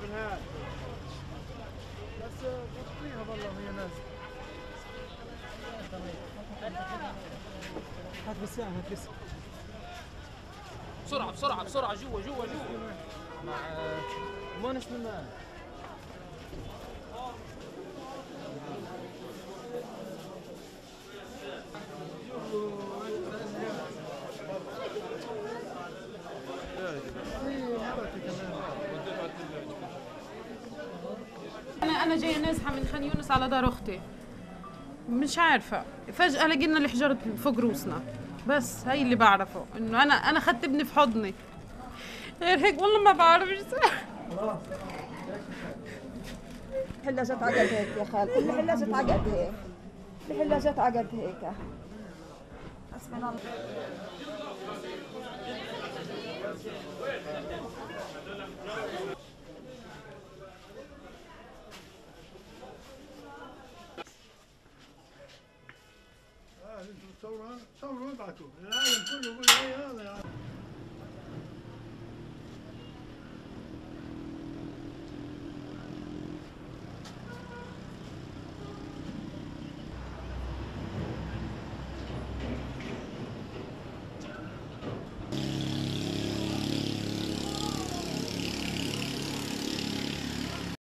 بس غطيها والله وهي نازله. هات بسام هات بسام. بسرعة بسرعة بسرعة جوا جوا جوا. مع مونس من الماء. أنا جاية نازحة من خان يونس على دار أختي، مش عارفة فجأة لقينا الحجارة فوق روسنا، بس هاي اللي بعرفه إنه أنا أخذت ابني في حضني، غير هيك والله ما بعرف إيش الحلة جت عقد هيك يا خالتي، الحلة جت عقد هيك، الحلة جت عقد هيك. حسبنا الله. انتم تصوروا وابعثوا العالم كله يقول هي هذا.